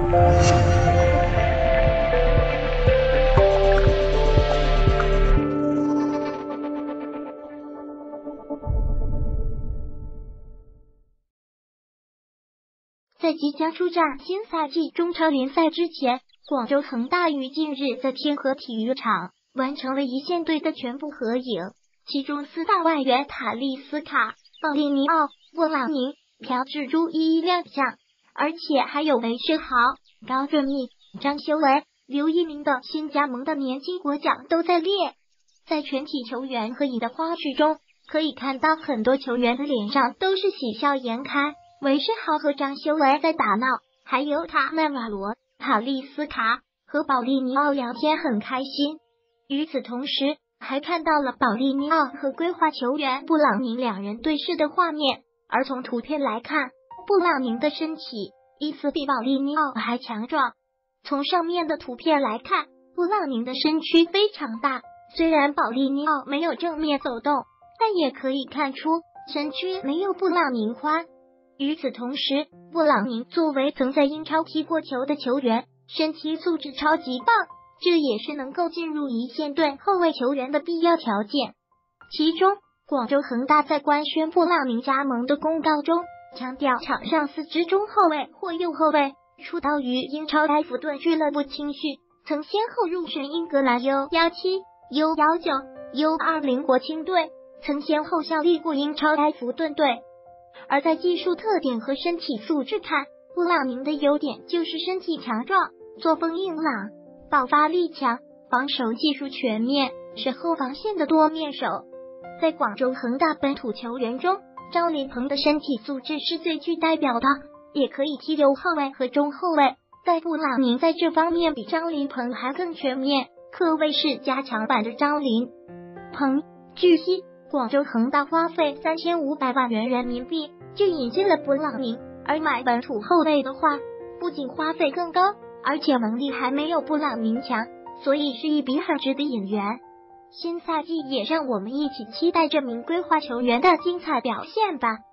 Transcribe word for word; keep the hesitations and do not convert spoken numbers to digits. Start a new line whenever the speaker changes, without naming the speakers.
在即将出战新赛季中超联赛之前，广州恒大于近日在天河体育场完成了一线队的全部合影，其中四大外援塔利斯卡、鲍利尼奥、布朗宁、朴智珠一一亮相，而且还有韦世豪、高振毅、张修为、刘一鸣等新加盟的年轻国脚都在列。在全体球员合影的花絮中，可以看到很多球员的脸上都是喜笑颜开。韦世豪和张修为在打闹，还有塔纳瓦罗、塔利斯卡和保利尼奥聊天很开心。与此同时，还看到了保利尼奥和归化球员布朗宁两人对视的画面，而从图片来看，布朗宁的身体疑似比保利尼奥还强壮。从上面的图片来看，布朗宁的身躯非常大，虽然保利尼奥没有正面走动，但也可以看出身躯没有布朗宁宽。与此同时，布朗宁作为曾在英超踢过球的球员，身体素质超级棒，这也是能够进入一线队后卫球员的必要条件。其中，广州恒大在官宣布朗宁加盟的公告中，强调场上四支中后卫或右后卫出道于英超埃弗顿俱乐部青训，曾先后入选英格兰 U 十七、U 十九、U 二十 国青队，曾先后效力过英超埃弗顿队。而在技术特点和身体素质看，布朗宁的优点就是身体强壮，作风硬朗，爆发力强，防守技术全面，是后防线的多面手。在广州恒大本土球员中，张琳芃的身体素质是最具代表的，也可以踢右后卫和中后卫，但布朗宁在这方面比张琳芃还更全面，可谓是加强版的张琳芃。据悉，广州恒大花费三千五百万元人民币就引进了布朗宁，而买本土后卫的话，不仅花费更高，而且能力还没有布朗宁强，所以是一笔很值的引援。新赛季也让我们一起期待这名归化球员的精彩表现吧。